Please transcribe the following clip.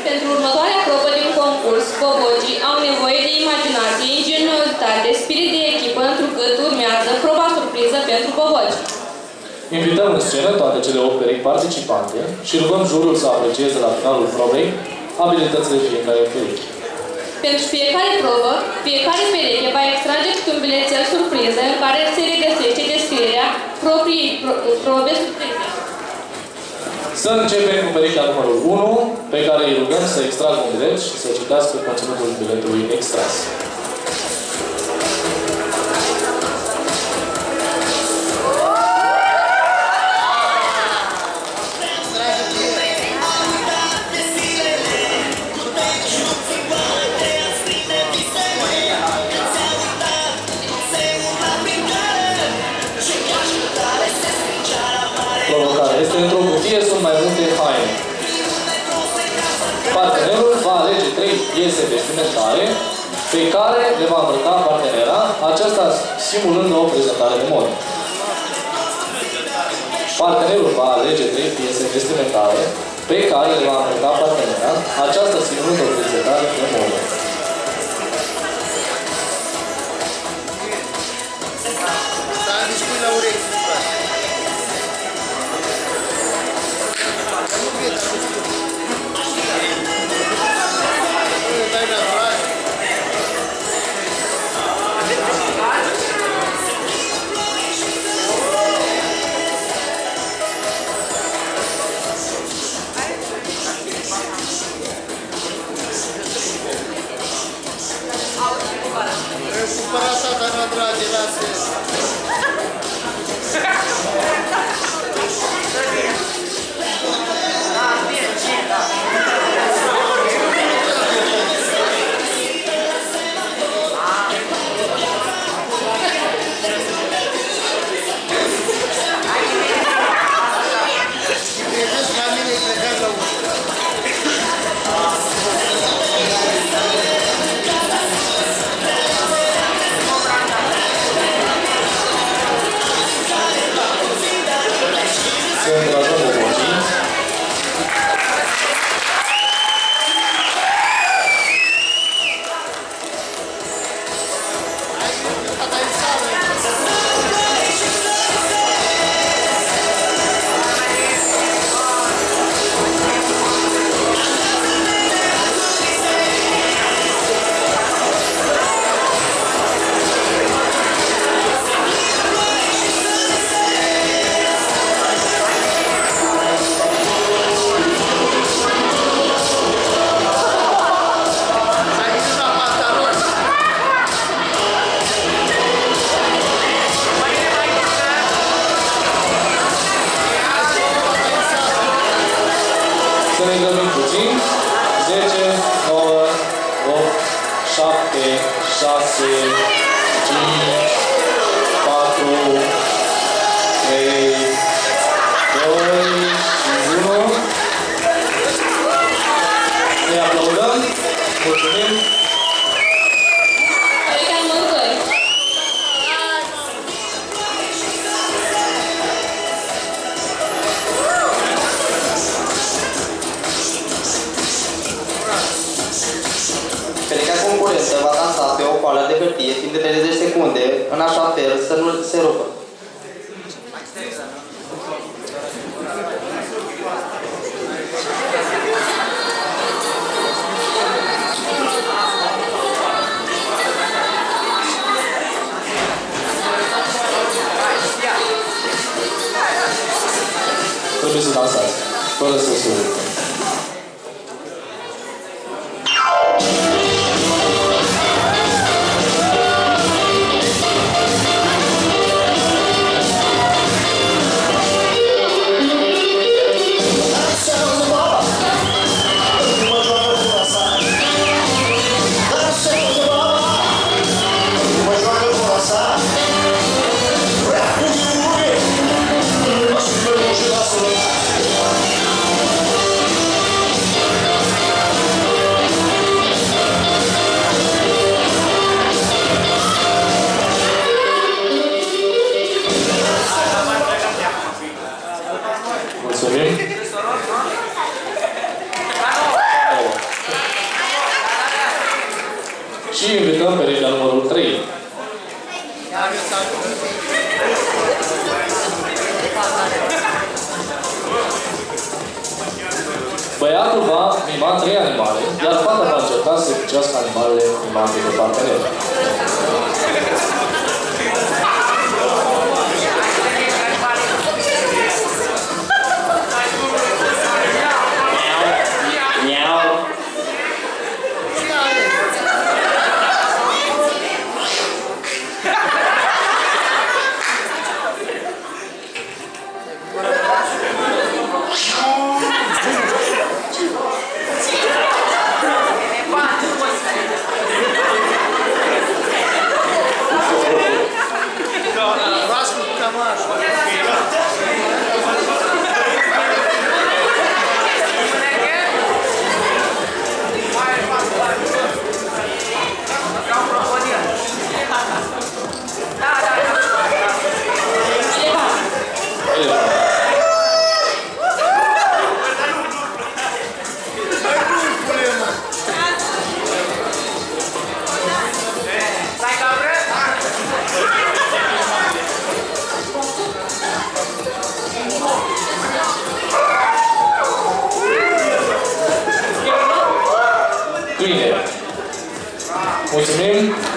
Pentru următoarea probă din concurs, bobocii au nevoie de imaginație, ingeniozitate, spirit de echipă, întrucât urmează proba surpriză pentru boboci. Invităm în scenă toate cele 8 perechi participante și rugăm jurul să aprecieze la finalul probei abilitățile fiecare perechi. Pentru fiecare probă, fiecare pereche va extrage un bilețel surpriză în care se regăsește descrierea propriei probe surprize. Să începem cu perechea numărul 1, pe care îi rugăm să extragă un bilet și să citească conținutul biletului extras. Este într-o cutie, sunt mai multe haine. Partenerul va alege 3 piese vestimentare pe care le va îmbrăca partenera, aceasta simulând o prezentare de modă. Partenerul va alege 3 piese vestimentare pe care le va îmbrăca partenera, aceasta simulând o prezentare de modă. Să ne grăbim puțin. 10, 9, 8, 7, 6, 5, 4, 3, 2 și 1. Ne aplaudăm. Mulțumim. Perechea concurentă va dansa pe o coală de hârtie timp de 30 secunde, în așa fel să nu se rupă. Trebuie să dansați, fără să suri. Și invităm pe regia numărul 3. Băiatul va mima 3 animale, iar fata va încerca să ghicească animalele mimate de partener. Mulțumim!